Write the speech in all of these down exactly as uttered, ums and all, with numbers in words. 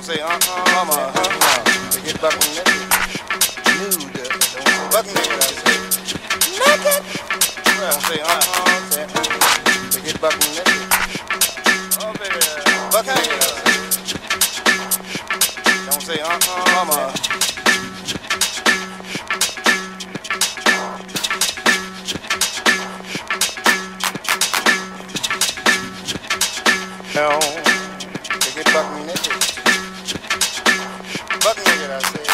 say uh-uh, mama, uh-uh. They get buck naked. Nude. Don't say buck naked, I say. Naked? Well, say uh-uh, say uh-uh. They get buck naked. Oh, baby. Buck naked, I say. Don't say uh-uh, mama. No, they get buck naked. Buck naked, I say.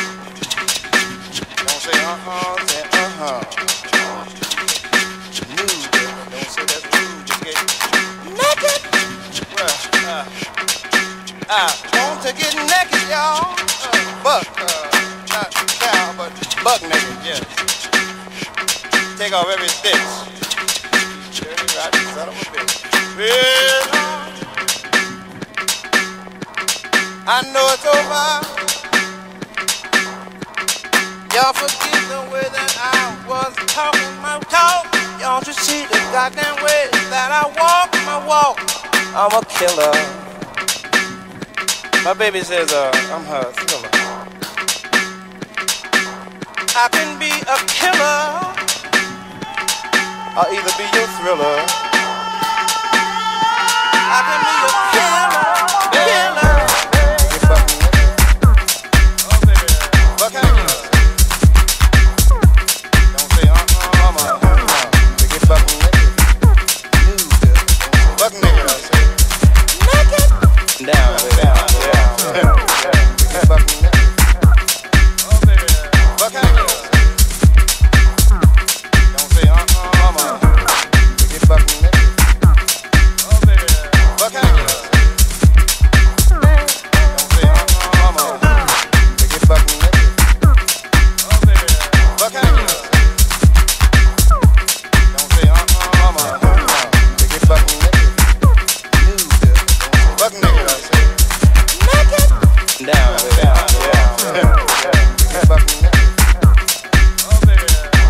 Don't say uh-huh, say uh-huh. Nude, don't say that's rude. Just get naked. Well, uh, I want to get naked, y'all. Uh, buck, uh, not cow, but buck naked, yes. Take off every stitch. Dirty, rotten son of a bitch. Well, I know it's over. Y'all forget the way that I was talking my talk. Y'all should see the goddamn way that I walk my walk. I'm a killer. My baby says uh, I'm her thriller. I can be a killer. I'll either be your thriller. I can be a killer, killer.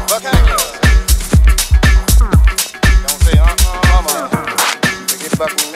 Fucking